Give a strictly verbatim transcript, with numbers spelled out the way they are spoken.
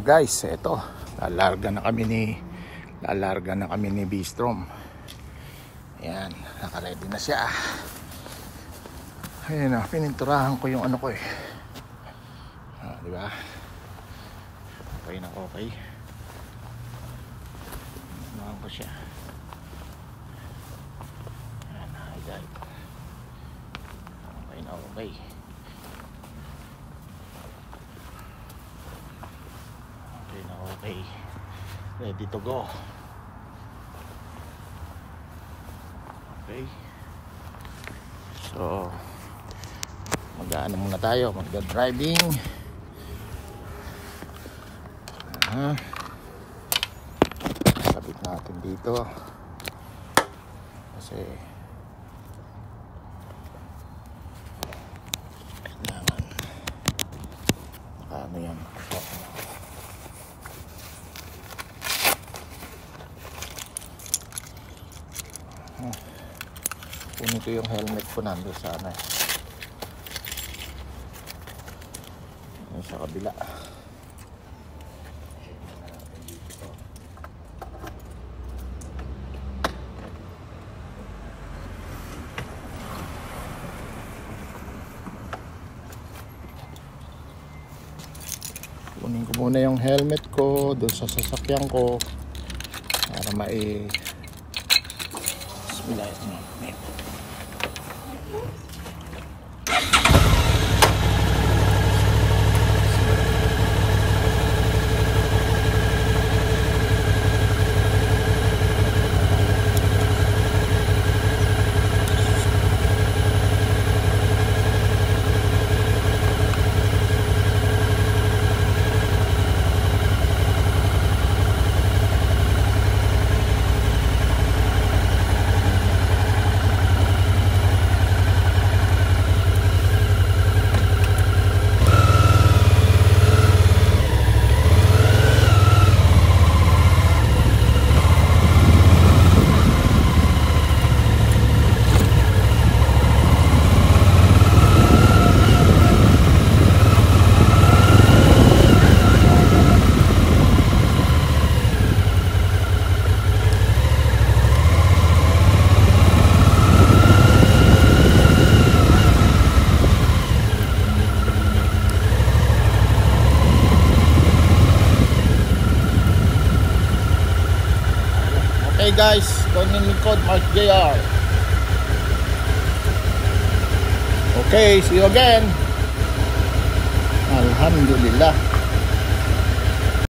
Guys, eto, lalarga na kami ni lalarga na kami ni Bistrom. Ayan, naka-ready na siya. Ayan na, pininturahan ko yung ano ko eh. Ah, di ba? Okay na okay. Pininturahan ko siya. Ayan, hi guys. Okay na okay. Okay na okay. Ready to go. Okay. So, mag-aano muna tayo, mag-driving. Uh, sabit natin dito. Kasi kailangan ano yan. Uh, kunin ko yung helmet ko nando sana eh. Sa kabila. Kunin ko muna yung helmet ko doon sa sasakyan ko para mai Bismillahirrahmanirrahim. Hey guys, Tony Likod, Mark J R. Okay, see you again. Alhamdulillah.